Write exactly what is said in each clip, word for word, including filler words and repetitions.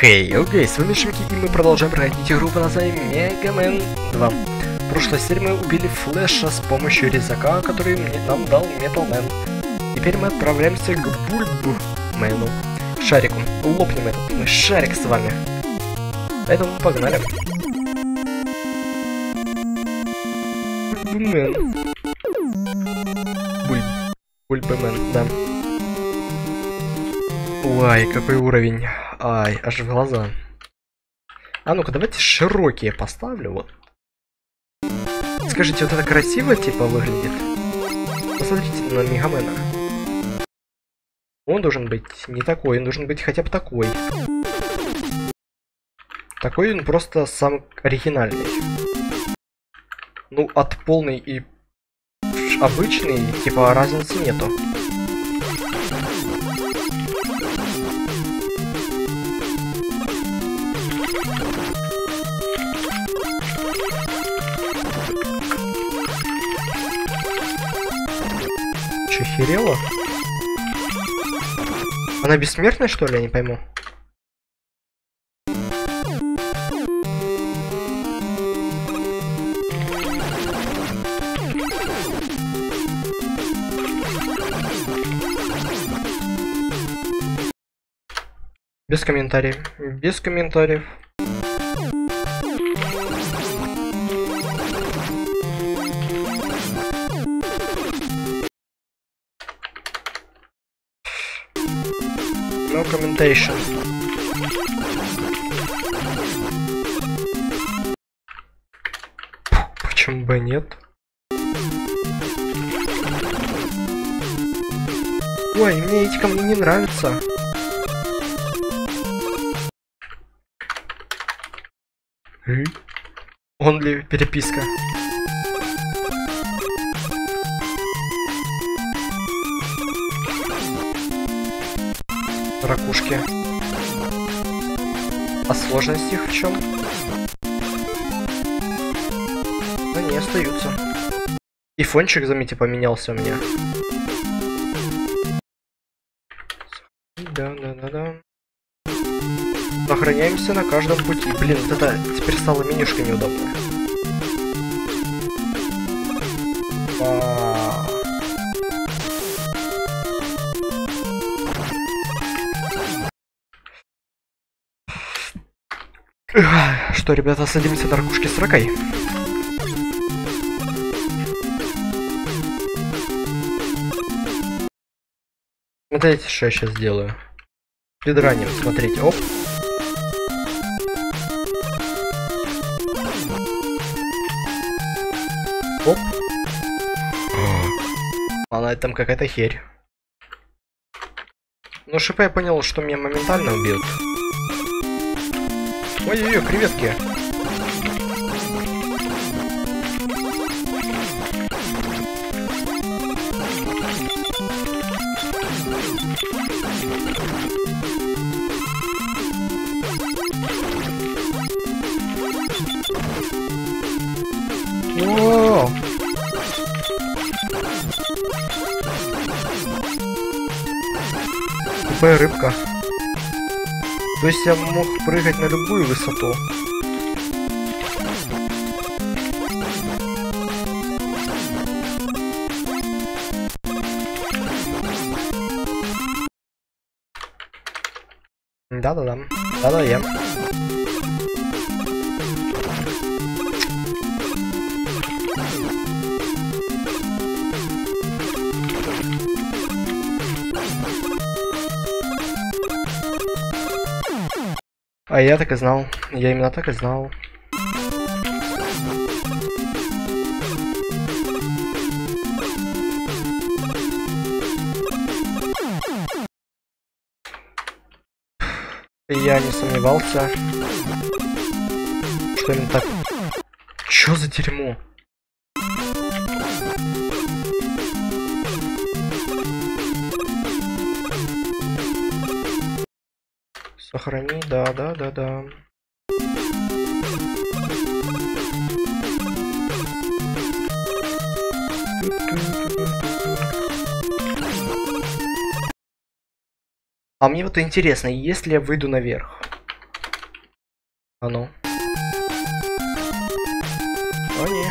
Хей, окей, с вами Шимки, и мы продолжаем проходить игру под названием Мега Мэн два. В прошлой серии мы убили Флэша с помощью резака, который мне, нам дал Метал Мэн. Теперь мы отправляемся к Бульбу Мэну, шарику. Лопнем этот шарик с вами. Поэтому погнали. Бульбу Бульб. Бульбу-мен, да. Ой, какой уровень. Ай, аж в глаза. А ну-ка, давайте широкие поставлю, вот. Скажите, вот это красиво, типа, выглядит? Посмотрите на Мегамена. Он должен быть не такой, он должен быть хотя бы такой. Такой он просто сам оригинальный. Ну, от полный и обычный, типа, разницы нету. Че, херела? Она бессмертная, что ли? Я не пойму. Без комментариев. Без комментариев. No commentation. Почему бы нет? Ой, мне эти камни не нравятся. Он ли переписка? Ракушки. А сложность их в чем? Они остаются. И фончик, заметьте, поменялся у меня. Да, да, да, да. Охраняемся на каждом пути. Блин, вот это теперь стало менюшка неудобная. А... Что, ребята, садимся на ракушки с ракой. Смотрите, что я сейчас сделаю. Предраним, смотрите, оп. Оп. А на этом какая-то херь. Ну, шипа я понял, что меня моментально убьют. Ой-ой-ой, креветки. О! Тупая рыбка. То есть я мог прыгать на любую высоту. Да-да-да. Да-да, я. А я так и знал. Я именно так и знал. Я не сомневался, что именно так. Чё за дерьмо? Сохрани, да, да, да, да. А мне вот интересно, если я выйду наверх, А ну. О, не.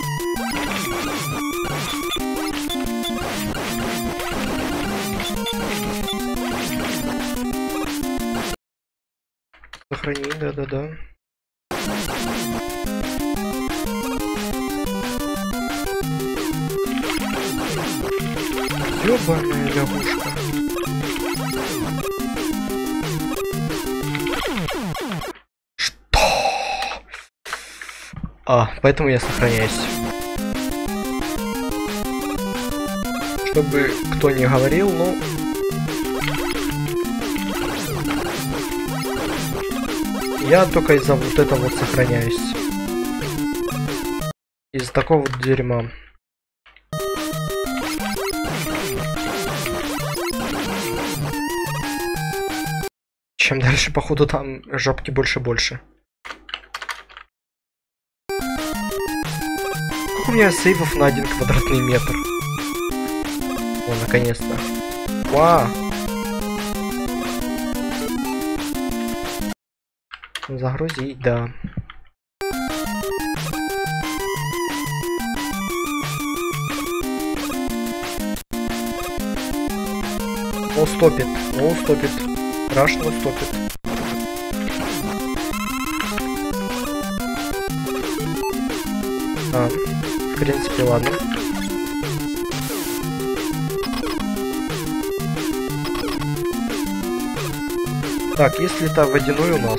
Сохрани, да-да-да. Ёбаная лягушка. Что? А, поэтому я сохраняюсь. Чтобы кто не говорил, ну... Я только из-за вот этого вот сохраняюсь. Из-за такого вот дерьма. Чем дальше, походу, там жопки больше и больше. Как у меня сейвов на один квадратный метр? О, наконец-то. Вау! Загрузить, да. О, стопит. О, стопит. Страшно стопит. А, в принципе, ладно. Так, если это водяной у нас.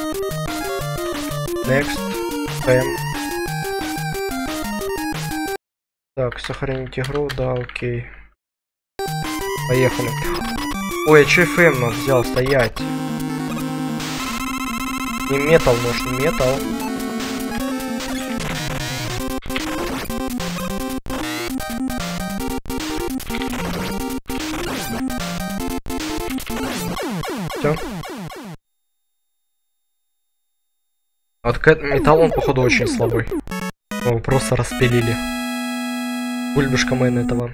Next. М. Так, сохранить игру, да, окей. Поехали. Ой, а че эф эм взял стоять? Не метал, может, не метал. Все. Вот металл, он, походу, очень слабый. Его просто распилили. Бульбашка мэн этого.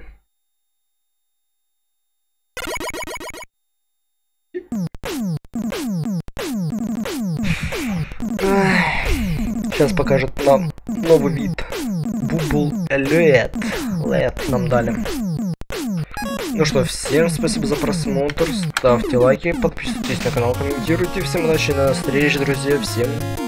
Сейчас покажет нам новый вид. Бубл лед. Лед нам дали. Ну что, всем спасибо за просмотр. Ставьте лайки, подписывайтесь на канал, комментируйте. Всем удачи, на встрече, друзья. Всем